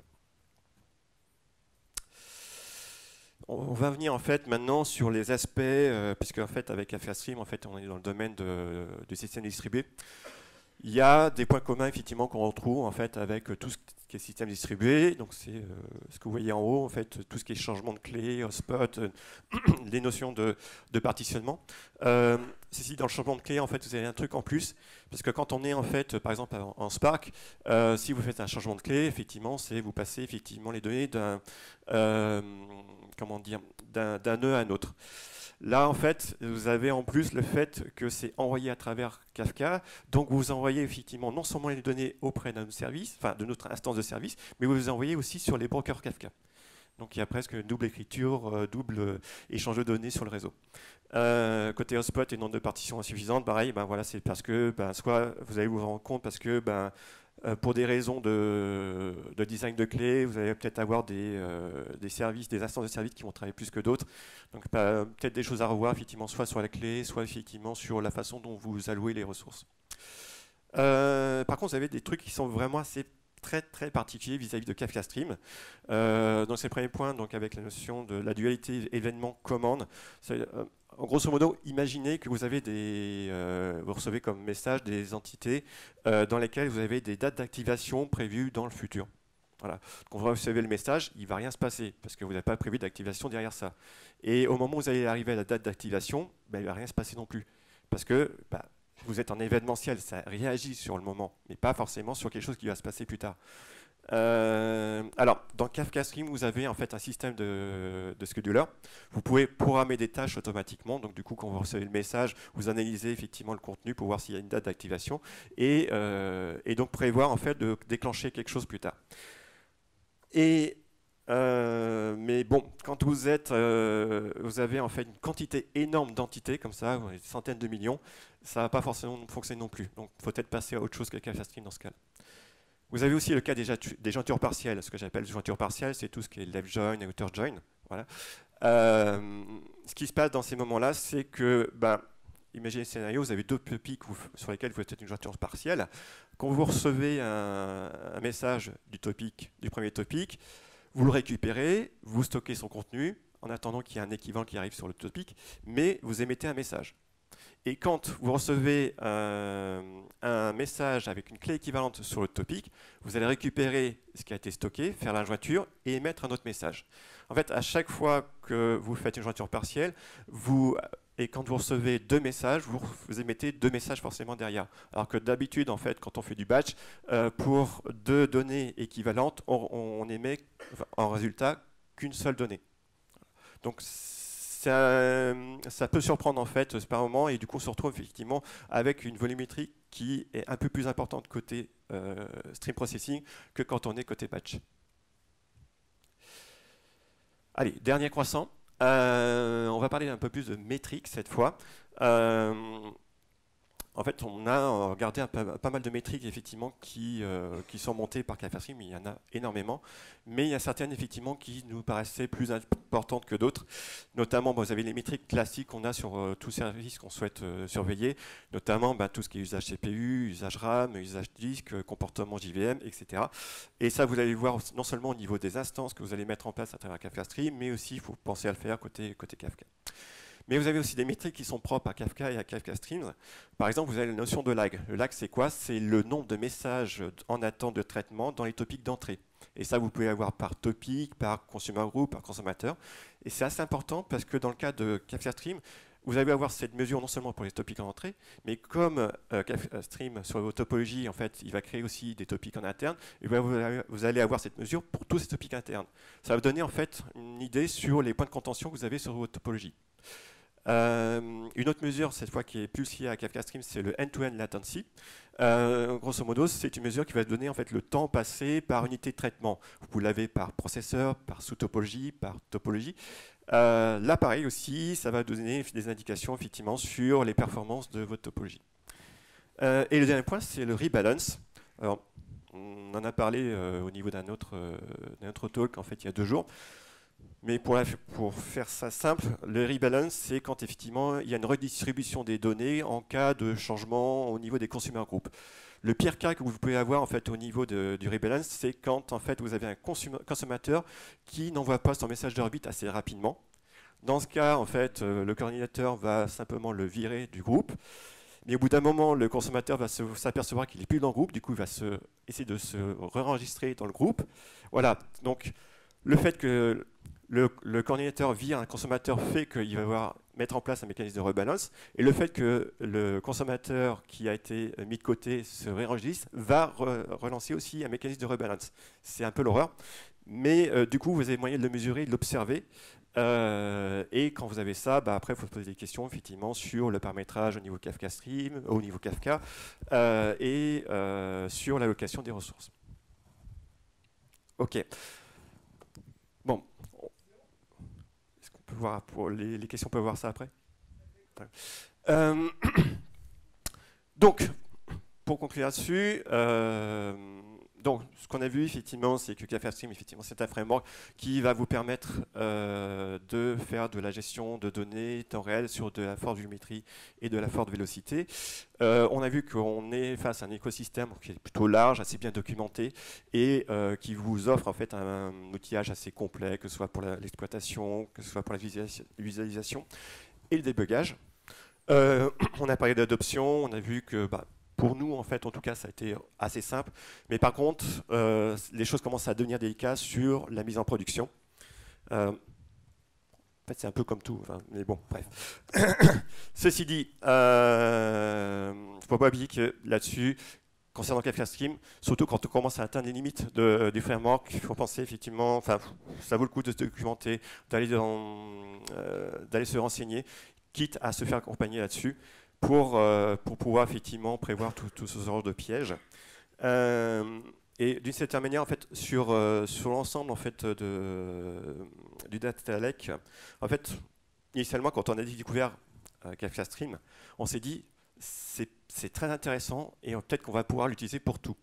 On va venir en fait maintenant sur les aspects, euh, puisque en fait avec Kafka Stream, en fait on est dans le domaine de, de système distribué. Il y a des points communs effectivement qu'on retrouve en fait avec tout ce qui est système distribué. Donc c'est euh, ce que vous voyez en haut, en fait tout ce qui est changement de clé, hotspot, euh, les notions de, de partitionnement. Euh, ceci dans le changement de clé, en fait vous avez un truc en plus, parce que quand on est en fait par exemple en, en Spark, euh, si vous faites un changement de clé, effectivement c'est vous passez effectivement les données d'un euh, comment dire, d'un nœud à un autre. Là, en fait, vous avez en plus le fait que c'est envoyé à travers Kafka. Donc, vous envoyez effectivement non seulement les données auprès de notre service, enfin de notre instance de service, mais vous les envoyez aussi sur les brokers Kafka. Donc, il y a presque double écriture, euh, double euh, échange de données sur le réseau. Euh, côté hotspot et nombre de partitions insuffisantes, pareil, ben voilà, c'est parce que ben, soit vous allez vous rendre compte parce que ben, Euh, pour des raisons de, de design de clés, vous allez peut-être avoir des, euh, des services, des instances de services qui vont travailler plus que d'autres. Donc bah, peut-être des choses à revoir, effectivement, soit sur la clé, soit effectivement sur la façon dont vous allouez les ressources. Euh, par contre, vous avez des trucs qui sont vraiment assez très très particulier vis-à-vis de Kafka Stream. Euh, donc c'est le premier point, donc avec la notion de la dualité événement-commande. Euh, grosso modo, imaginez que vous avez des, euh, vous recevez comme message des entités euh, dans lesquelles vous avez des dates d'activation prévues dans le futur. Voilà. Quand vous recevez le message, il ne va rien se passer parce que vous n'avez pas prévu d'activation derrière ça. Et au moment où vous allez arriver à la date d'activation, ben, il ne va rien se passer non plus. Parce que bah, vous êtes en événementiel, ça réagit sur le moment, mais pas forcément sur quelque chose qui va se passer plus tard. Euh, alors, dans Kafka Stream, vous avez en fait un système de, de scheduler. Vous pouvez programmer des tâches automatiquement. Donc, du coup, quand vous recevez le message, vous analysez effectivement le contenu pour voir s'il y a une date d'activation et, euh, et donc prévoir en fait de déclencher quelque chose plus tard. Et euh, mais bon, quand vous êtes, euh, vous avez en fait une quantité énorme d'entités comme ça, des centaines de millions, ça ne va pas forcément fonctionner non plus. Donc, il faut peut-être passer à autre chose que Kafka Stream dans ce cas. Vous avez aussi le cas des, des jointures partielles. Ce que j'appelle jointures partielles, c'est tout ce qui est left join et outer join. Voilà. Euh, ce qui se passe dans ces moments-là, c'est que, ben, imaginez le scénario, vous avez deux topics sur lesquels vous faites une jointure partielle. Quand vous recevez un, un message du topic, du premier topic, vous le récupérez, vous stockez son contenu, en attendant qu'il y ait un équivalent qui arrive sur le topic, mais vous émettez un message. Et quand vous recevez euh, un message avec une clé équivalente sur le topic, vous allez récupérer ce qui a été stocké, faire la jointure et émettre un autre message. En fait, à chaque fois que vous faites une jointure partielle, vous, et quand vous recevez deux messages, vous, vous émettez deux messages forcément derrière. Alors que d'habitude, en fait, quand on fait du batch, euh, pour deux données équivalentes, on, on émet en résultat qu'une seule donnée. Donc, Ça, ça peut surprendre en fait par moment et du coup on se retrouve effectivement avec une volumétrie qui est un peu plus importante côté euh, stream processing que quand on est côté batch. Allez, dernier croissant. Euh, on va parler un peu plus de métriques cette fois. Euh, En fait, on a regardé un peu, pas mal de métriques effectivement qui, euh, qui sont montées par Kafka Stream, il y en a énormément, mais il y a certaines effectivement qui nous paraissaient plus importantes que d'autres. Notamment, bon, vous avez les métriques classiques qu'on a sur euh, tout service qu'on souhaite euh, surveiller, notamment bah, tout ce qui est usage C P U, usage RAM, usage disque, comportement J V M, et cetera. Et ça, vous allez voir non seulement au niveau des instances que vous allez mettre en place à travers Kafka Stream, mais aussi il faut penser à le faire côté, côté Kafka. Mais vous avez aussi des métriques qui sont propres à Kafka et à Kafka Streams. Par exemple, vous avez la notion de lag. Le lag, c'est quoi? C'est le nombre de messages en attente de traitement dans les topics d'entrée. Et ça, vous pouvez avoir par topic, par consumer group, par consommateur. Et c'est assez important parce que dans le cas de Kafka Stream, vous allez avoir cette mesure non seulement pour les topics en entrée, mais comme euh, Kafka Stream sur vos topologies, en fait, il va créer aussi des topics en interne, et vous allez avoir cette mesure pour tous ces topics internes. Ça va vous donner en fait une idée sur les points de contention que vous avez sur vos topologies. Euh, une autre mesure, cette fois qui est plus liée à Kafka Stream, c'est le end-to-end latency. Euh, grosso modo, c'est une mesure qui va donner en fait le temps passé par unité de traitement. Vous l'avez par processeur, par sous-topologie, par topologie. Euh, là, pareil aussi, ça va donner des indications effectivement sur les performances de votre topologie. Euh, et le dernier point, c'est le rebalance. Alors, on en a parlé euh, au niveau d'un autre, euh, d'un autre talk en fait il y a deux jours. Mais pour, la, pour faire ça simple, le rebalance, c'est quand effectivement il y a une redistribution des données en cas de changement au niveau des consumer groups. Le pire cas que vous pouvez avoir en fait au niveau de, du rebalance, c'est quand en fait vous avez un consommateur qui n'envoie pas son message d'orbite assez rapidement. Dans ce cas, en fait, le coordinateur va simplement le virer du groupe. Mais au bout d'un moment, le consommateur va s'apercevoir qu'il n'est plus dans le groupe, du coup il va se, essayer de se re-enregistrer dans le groupe. Voilà, donc le fait que Le, le coordinateur via un consommateur fait qu'il va devoir mettre en place un mécanisme de rebalance, et le fait que le consommateur qui a été mis de côté se réenregistre va re relancer aussi un mécanisme de rebalance. C'est un peu l'horreur, mais euh, du coup vous avez moyen de le mesurer, de l'observer, euh, et quand vous avez ça, bah, après il faut se poser des questions effectivement sur le paramétrage au niveau Kafka Stream, au niveau Kafka, euh, et euh, sur l'allocation des ressources. Ok. Bon. Voir pour les, les questions, on peut voir ça après. Ouais. Euh, donc, pour conclure là-dessus, euh, donc, ce qu'on a vu, effectivement, c'est que Kafka Stream, effectivement, c'est un framework qui va vous permettre euh, de faire de la gestion de données temps réel sur de la forte géométrie et de la forte vélocité. Euh, on a vu qu'on est face à un écosystème qui est plutôt large, assez bien documenté et euh, qui vous offre en fait un, un outillage assez complet, que ce soit pour l'exploitation, que ce soit pour la visualisation et le débugage. Euh, on a parlé d'adoption, on a vu que bah, pour nous, en fait, en tout cas, ça a été assez simple. Mais par contre, euh, les choses commencent à devenir délicates sur la mise en production. Euh, en fait, c'est un peu comme tout, enfin, mais bon, bref. Ceci dit, il euh, ne faut pas oublier que là-dessus, concernant Kafka Stream, surtout quand on commence à atteindre les limites de, du framework, il faut penser effectivement, enfin, ça vaut le coup de se documenter, d'aller euh, se renseigner, quitte à se faire accompagner là-dessus. Pour, euh, pour pouvoir effectivement prévoir tout, tout ce genre de pièges. Euh, et d'une certaine manière, en fait, sur, euh, sur l'ensemble en fait, de, du data lake, en fait, initialement, quand on a découvert euh, Kafka Stream, on s'est dit c'est très intéressant et peut-être qu'on va pouvoir l'utiliser pour tout.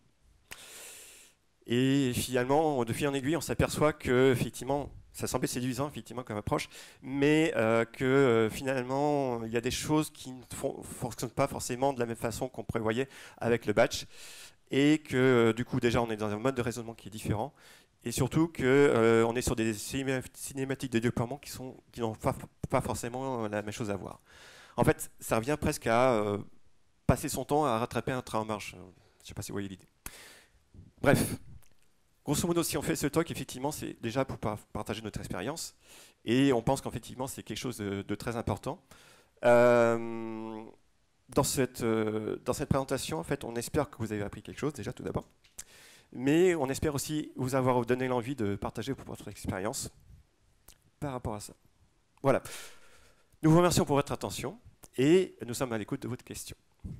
Et finalement, de fil en aiguille, on s'aperçoit que effectivement, ça semblait séduisant effectivement comme approche, mais euh, que euh, finalement il y a des choses qui ne fonctionnent pas forcément de la même façon qu'on prévoyait avec le batch, et que euh, du coup déjà on est dans un mode de raisonnement qui est différent, et surtout qu'on euh, est sur des cinématiques de déploiement qui sont qui n'ont pas, pas forcément la même chose à voir. En fait, ça revient presque à euh, passer son temps à rattraper un train en marche. Je ne sais pas si vous voyez l'idée. Bref. Grosso modo, si on fait ce talk, effectivement, c'est déjà pour partager notre expérience. Et on pense qu'effectivement, c'est quelque chose de, de très important. Euh, dans, cette, euh, dans cette présentation, en fait, on espère que vous avez appris quelque chose, déjà, tout d'abord. Mais on espère aussi vous avoir donné l'envie de partager votre expérience par rapport à ça. Voilà. Nous vous remercions pour votre attention et nous sommes à l'écoute de votre question.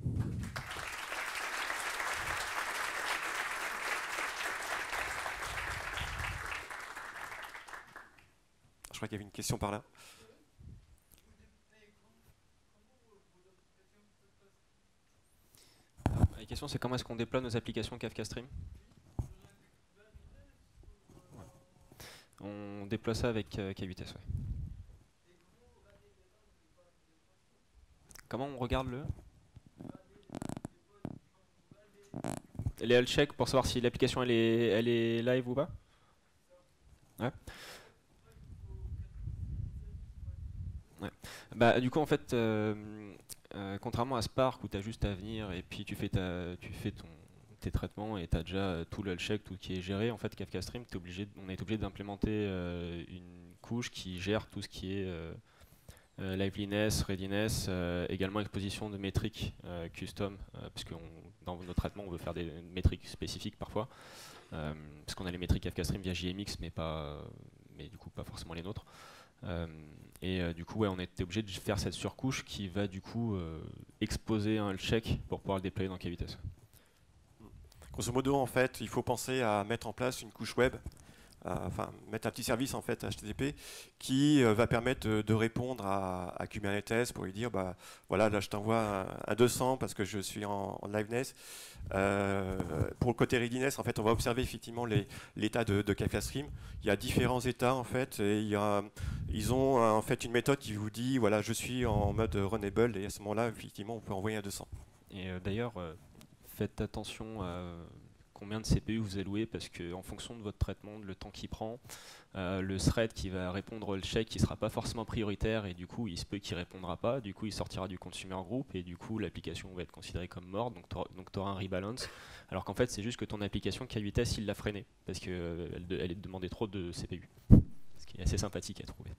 Je crois qu'il y avait une question par là. La question, c'est comment est-ce qu'on déploie nos applications Kafka Stream? On déploie ça avec euh, K huit S, ouais. Comment on regarde le les health checks pour savoir si l'application elle est, elle est live ou pas? Ouais. Ouais. Bah, du coup, en fait, euh, euh, contrairement à Spark où tu as juste à venir et puis tu fais, ta, tu fais ton, tes traitements et tu as déjà tout le health check, tout qui est géré, en fait, Kafka Stream, t'es obligé, on est obligé d'implémenter euh, une couche qui gère tout ce qui est euh, euh, liveliness, readiness, euh, également exposition de métriques euh, custom, euh, parce que on, dans nos traitements, on veut faire des métriques spécifiques parfois, euh, parce qu'on a les métriques Kafka Stream via J M X, mais, pas, mais du coup pas forcément les nôtres. Euh, et euh, du coup, ouais, on était obligé de faire cette surcouche qui va du coup euh, exposer un check pour pouvoir le déployer dans K huit S. Grosso modo, en fait, il faut penser à mettre en place une couche web, euh, enfin mettre un petit service en fait H T T P qui euh, va permettre de, de répondre à, à Kubernetes pour lui dire, bah voilà, là je t'envoie un, un deux cents parce que je suis en, en liveness. Euh, pour le côté readiness, en fait, on va observer effectivement l'état de, de Kafka Stream. Il y a différents états en fait, et il y a, ils ont en fait une méthode qui vous dit, voilà, je suis en mode runnable, et à ce moment-là, effectivement, on peut envoyer un deux cents. Et euh, d'ailleurs, euh, faites attention à combien de C P U vous allouez, parce qu'en fonction de votre traitement, de le temps qu'il prend, euh, le thread qui va répondre au check, il ne sera pas forcément prioritaire, et du coup, il se peut qu'il ne répondra pas, du coup, il sortira du consumer group, et du coup, l'application va être considérée comme morte, donc tu auras un rebalance, alors qu'en fait, c'est juste que ton application K huit S, il l'a freinée, parce qu'elle euh, elle demandait trop de C P U, ce qui est assez sympathique à trouver.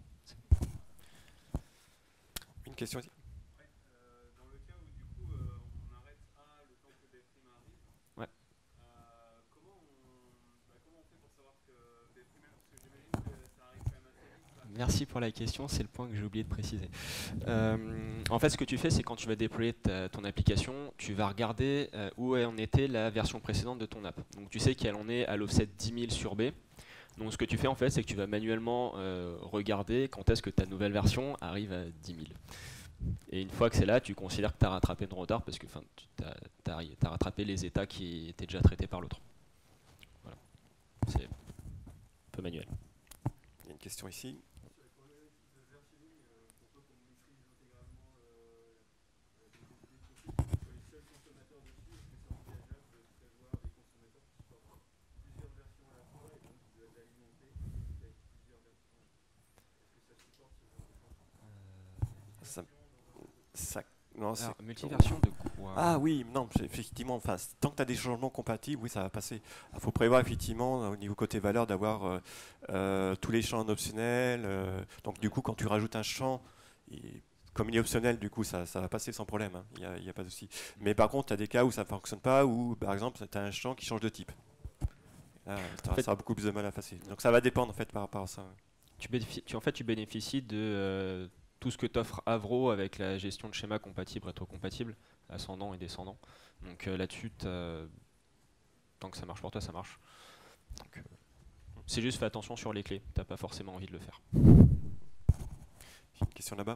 Une question aussi. Merci pour la question, c'est le point que j'ai oublié de préciser. Euh, en fait, ce que tu fais, c'est quand tu vas déployer ta, ton application, tu vas regarder euh, où en était la version précédente de ton app. Donc tu sais qu'elle en est à l'offset dix mille sur B. Donc ce que tu fais en fait, c'est que tu vas manuellement euh, regarder quand est-ce que ta nouvelle version arrive à dix mille. Et une fois que c'est là, tu considères que tu as rattrapé ton retard parce que tu as, as rattrapé les états qui étaient déjà traités par l'autre. c'est un peu manuel. Il y a une question ici. Ça, ça, non, Alors, multiversion de quoi? Ah oui, non, effectivement, enfin, tant que tu as des changements compatibles, oui, ça va passer. Il faut prévoir effectivement au niveau côté valeur d'avoir euh, euh, tous les champs en optionnel. Euh, donc du coup, quand tu rajoutes un champ, il, comme il est optionnel, du coup, ça, ça va passer sans problème. Il n'y a, y a pas de souci. Mais par contre, tu as des cas où ça ne fonctionne pas, où par exemple, tu as un champ qui change de type. Là, en fait, ça aura beaucoup plus de mal à passer. Donc ça va dépendre en fait par rapport à ça. Tu bénéficies, tu, en fait, tu bénéficies de euh, tout ce que t'offre Avro avec la gestion de schéma compatible, rétrocompatible, ascendant et descendant. Donc euh, là-dessus, tant que ça marche pour toi, ça marche. Donc, euh, c'est juste fais attention sur les clés, t'as pas forcément envie de le faire. Une question là-bas.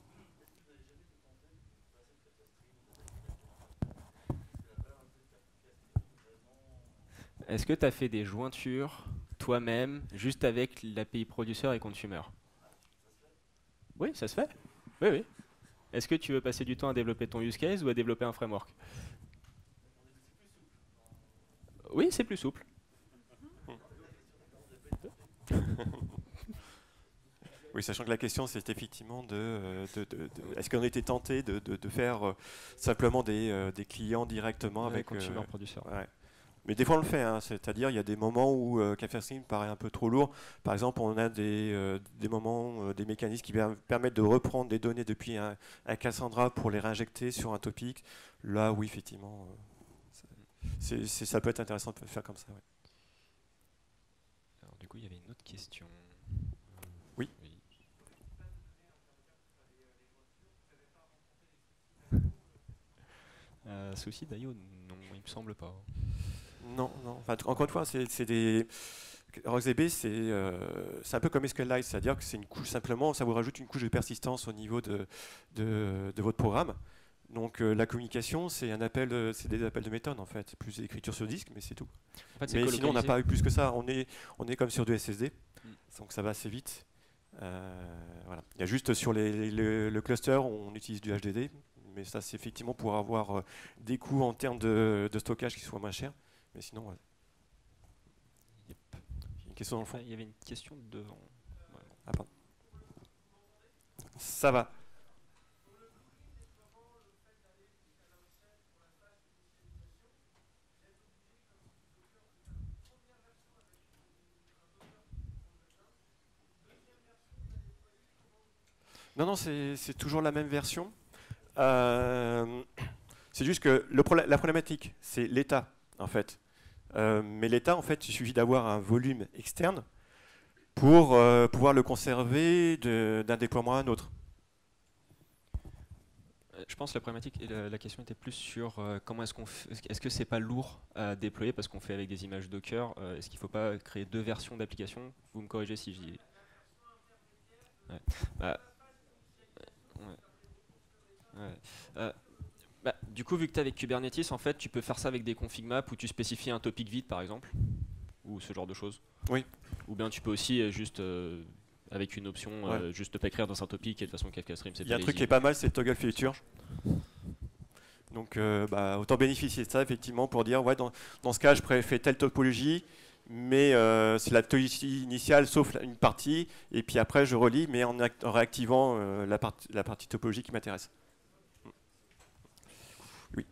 Est-ce que tu as fait des jointures toi-même, juste avec l'A P I Producer et Consumer? Oui, ça se fait. Oui, oui. Est-ce que tu veux passer du temps à développer ton use case ou à développer un framework? Oui, c'est plus souple. Oui, sachant que la question, c'est effectivement de, de, de, de est-ce qu'on était tenté de, de, de faire euh, simplement des, euh, des clients directement Ouais, avec Consumer euh, Producer. Ouais. Mais des fois on le fait, hein, c'est-à-dire il y a des moments où euh, Kafka-Stream paraît un peu trop lourd. Par exemple, on a des, euh, des moments, euh, des mécanismes qui per- permettent de reprendre des données depuis un, un Cassandra pour les réinjecter sur un topic. Là, oui, effectivement, euh, c'est, c'est, ça peut être intéressant de faire comme ça. Ouais. Alors, du coup, il y avait une autre question. Oui. oui. Euh, souci d'I O, non, il me semble pas. Non, non. Enfin, encore une fois, c'est, c'est des. RocksDB, c'est euh, c'est un peu comme SQLite, c'est-à-dire que c'est une couche simplement, ça vous rajoute une couche de persistance au niveau de, de, de votre programme. Donc euh, la communication, c'est un appel, euh, c'est des appels de méthode en fait, plus d'écriture sur disque, mais c'est tout. En fait, mais sinon, on n'a pas eu plus que ça. On est, on est comme sur du S S D, mm. donc ça va assez vite. Euh, voilà. Il y a juste sur les, les, le, le cluster, on utilise du H D D, mais ça, c'est effectivement pour avoir euh, des coûts en termes de, de stockage qui soient moins chers. Mais sinon, ouais. Yep. Une question dans le fond. Il y avait une question devant. Ouais, ah, pardon. Ça va. Non, non, c'est toujours la même version. Euh, c'est juste que le problème, la problématique, c'est l'état, en fait. Euh, mais l'état, en fait, il suffit d'avoir un volume externe pour euh, pouvoir le conserver d'un déploiement à un autre. Je pense que la problématique et la, la question était plus sur euh, comment est-ce qu'on est-ce que c'est pas lourd à déployer parce qu'on fait avec des images Docker. Euh, est-ce qu'il ne faut pas créer deux versions d'application? Vous me corrigez si je dis. Ouais. Bah, ouais. Ouais. Euh, bah, du coup, vu que tu es avec Kubernetes, en fait, tu peux faire ça avec des config maps où tu spécifies un topic vide, par exemple, ou ce genre de choses. Oui. Ou bien tu peux aussi juste euh, avec une option, ouais. euh, juste pas écrire dans un topic et de toute façon Kafka-Stream, c'est. Il y a un truc qui est pas mal, c'est toggle feature. Donc, euh, bah, autant bénéficier de ça effectivement pour dire, ouais, dans, dans ce cas, je préfère telle topologie, mais euh, c'est la topologie initiale sauf une partie, et puis après je relis, mais en, en réactivant euh, la, part, la partie topologie qui m'intéresse. Oui.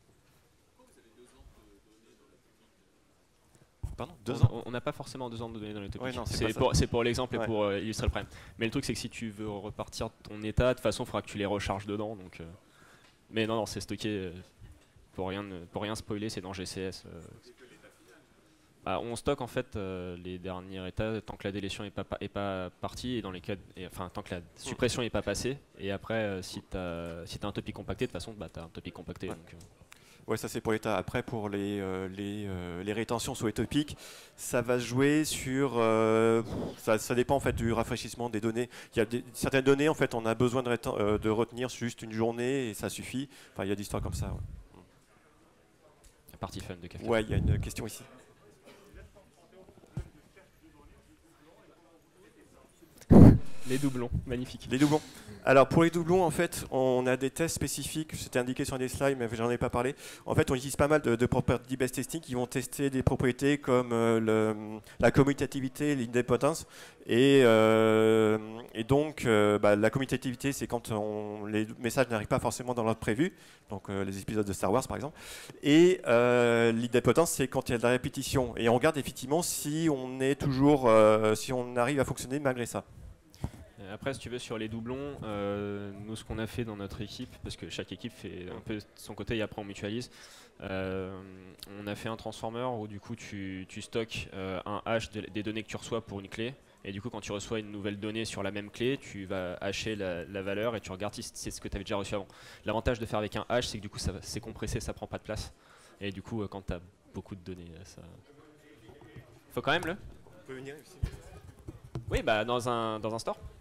Pardon, deux ans. On n'a pas forcément deux ans de données dans les topics. Ouais, c'est pour, pour l'exemple et ouais. pour euh, illustrer le problème. Mais le truc, c'est que si tu veux repartir ton état, de toute façon, il faudra que tu les recharges dedans. Donc, euh... Mais non, non c'est stocké. Euh, pour, rien, pour rien spoiler, c'est dans G C S. Euh... Bah, on stocke en fait euh, les derniers états tant que la délétion n'est pas, est pas partie et dans les cas, et, enfin tant que la suppression n'est pas passée. Et après, euh, si tu as, si as un topic compacté, de toute façon, bah, tu as un topic compacté. Ouais. Donc, euh... Ouais, ça c'est pour l'état. Après, pour les, euh, les, euh, les rétentions sur les topics, ça va jouer sur. Euh, ça, ça dépend en fait du rafraîchissement des données. Il y a des, certaines données, en fait, on a besoin de, euh, de retenir juste une journée et ça suffit. Enfin, il y a des histoires comme ça. Ouais. La partie fun de Kafka. Ouais, il y a une question ici. Les doublons, magnifique. Les doublons. Alors pour les doublons, en fait, on a des tests spécifiques. C'était indiqué sur des slides, mais j'en ai pas parlé. En fait, on utilise pas mal de, de property-based testing qui vont tester des propriétés comme euh, le, la commutativité, l'indépendance. Et, euh, et donc, euh, bah, la commutativité, c'est quand on, les messages n'arrivent pas forcément dans l'ordre prévu. Donc euh, les épisodes de Star Wars, par exemple. Et euh, l'indépendance, c'est quand il y a de la répétition. Et on regarde effectivement si on est toujours, euh, si on arrive à fonctionner malgré ça. Après, si tu veux, sur les doublons, euh, nous, ce qu'on a fait dans notre équipe, parce que chaque équipe fait un peu de son côté et après on mutualise, euh, on a fait un transformer où du coup tu, tu stockes euh, un hash de, des données que tu reçois pour une clé. Et du coup, quand tu reçois une nouvelle donnée sur la même clé, tu vas hasher la, la valeur et tu regardes si c'est ce que tu avais déjà reçu avant. L'avantage de faire avec un hash, c'est que du coup, ça, c'est compressé, ça prend pas de place. Et du coup, quand tu as beaucoup de données, ça... Faut quand même le... On peut venir ici. Oui, bah dans un, dans un store.